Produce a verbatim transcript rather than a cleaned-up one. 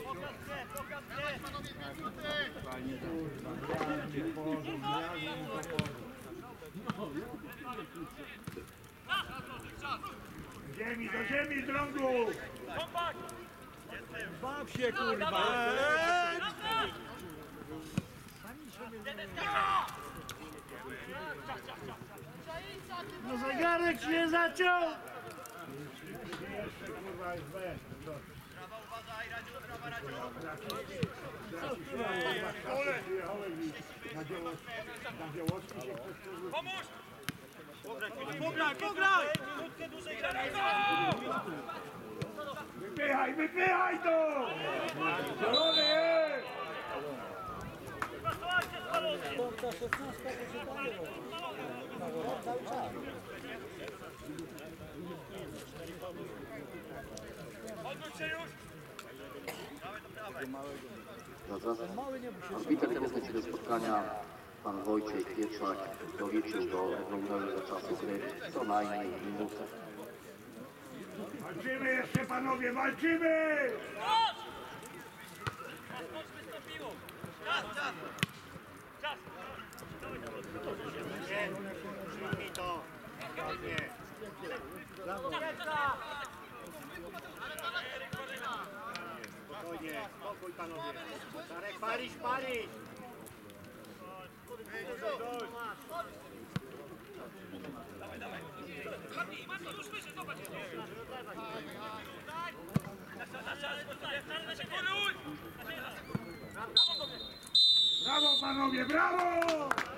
Ziemi, do ziemi, drągu! Baw się, kurwa! No zegarek się zaciął! Jeszcze kurwa jest bez. Prawa uważaj, Radziu, prawa Radziu. Na dziełowski się ktoś... Pomóż! Pograj, pograj! Minutkę dłużej gramy. Wypychaj, wypychaj to! Zielony jest! Piąta, szesnasta, to się tam było. Cały czas. Odwróć się już! Arbiter tego spotkania, pan Wojciech Pietrzak, doliczył do regularnego czasu gry co najmniej minutę. Walczymy jeszcze panowie, walczymy! Chodź! Chodź, wystąpiło! Czas, czas! Czas! Przyjmij to! Ładnie! Spokojnie, spokój panowie! Czarek, palić, palić! Mati, Mati, już wyżej, zobacz! Na czas, na się kieruj! Brawo panowie, brawo!